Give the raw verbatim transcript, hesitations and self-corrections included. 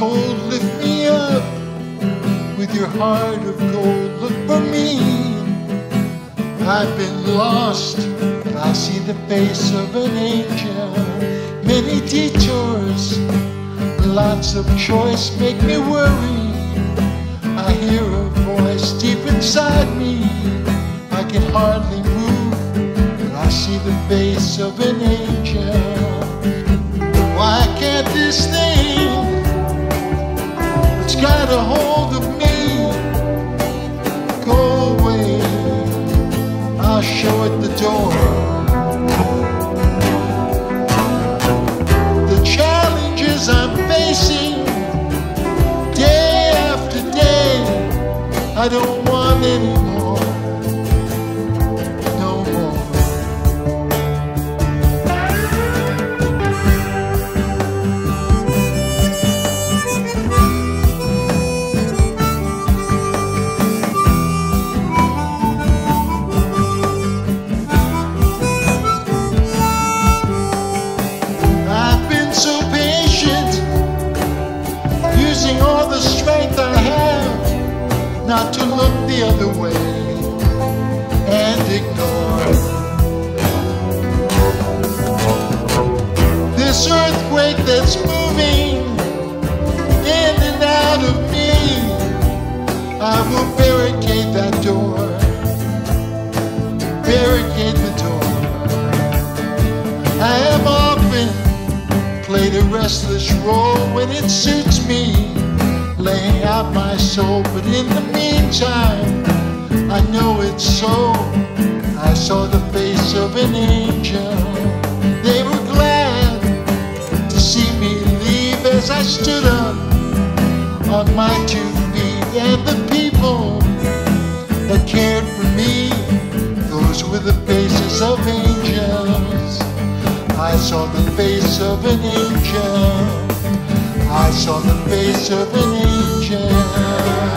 cold, lift me up. With your heart of gold, look for me. I've been lost, but I see the face of an angel. Many detours, lots of choice make me worry. I hear a voice deep inside me. I can hardly move, but I see the face of an angel. Why can't this thing that's got a hold of me go away? I'll show it the door. The challenges I'm facing day after day, I don't want any more. No more. I've been so patient, using all the strength I have not to look the other way and ignore this earthquake that's moving in and out of me. I will barricade that door, barricade the door. I have often played a restless role when it suits me, laying out my soul, but in the meantime, I know it's so. I saw the face of an angel. They were glad to see me leave as I stood up on my two feet, and the people that cared for me, those were the faces of angels. I saw the face of an angel. I saw the face of an angel.